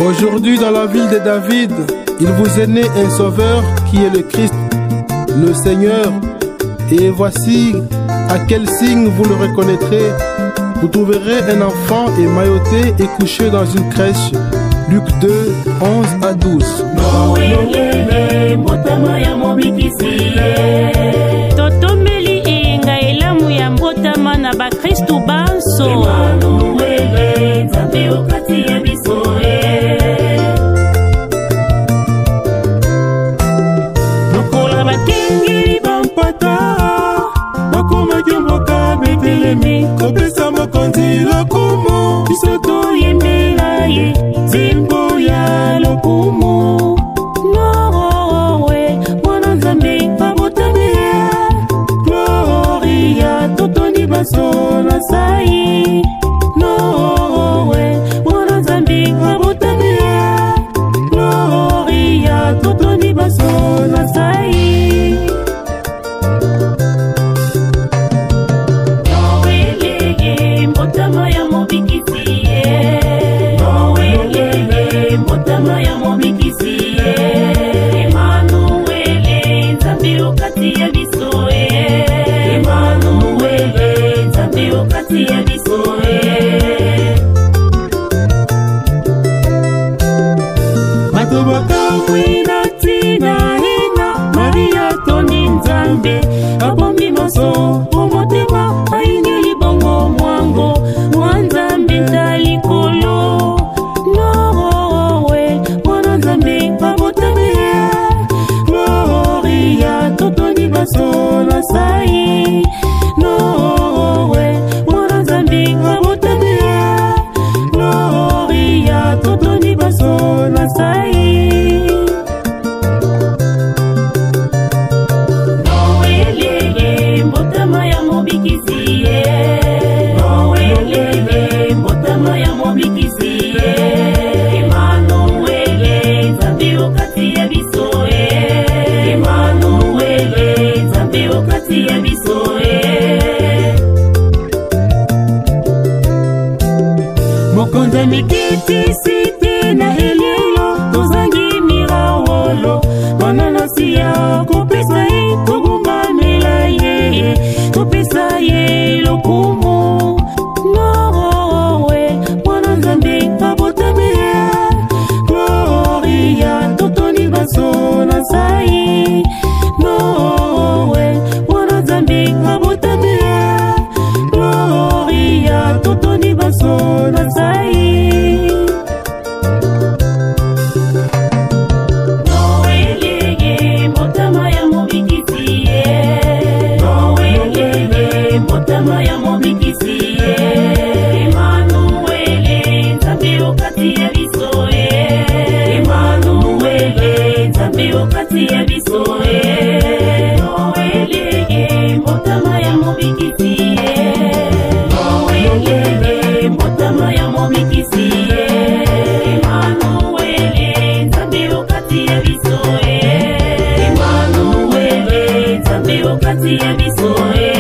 Aujourd'hui, dans la ville de David, il vous est né un sauveur qui est le Christ, le Seigneur. Et voici à quel signe vous le reconnaîtrez. Vous trouverez un enfant émailloté et couché dans une crèche. Luc 2, 11 à 12. Totomeli inga elamu ya mbotama na bakristu banso. Lokola bakengeli bampata bakoma kyomboka Betelemi kopesa mokonzi lokumu biso toyembela ye zimbo ya lokumu. Nowe mwana nzambe babotami Gloria totoni baso na sai. Nowe mwana nzambe babotami Gloria totoni baso na sai. Maria toni nzambe abombi maso omotema aingeli bongo mwango mwanzambe talikolo. Nowe mwana nzambe babotami Gloria totoni baso na sai. Nowe mwana nzambe babotami Gloria totoni baso na sai. Mokonza mikiti site na elelo tozangi mirawolo mananasi ya kopesa ye togumamela ye kopesa ye lokumu. Nowe mwana nzambe babotami Gloria totoni baso na sai. Nowe mwana nzambe babotami Gloria totoni baso na sai. Emmanuel, Nzambe okati ya biso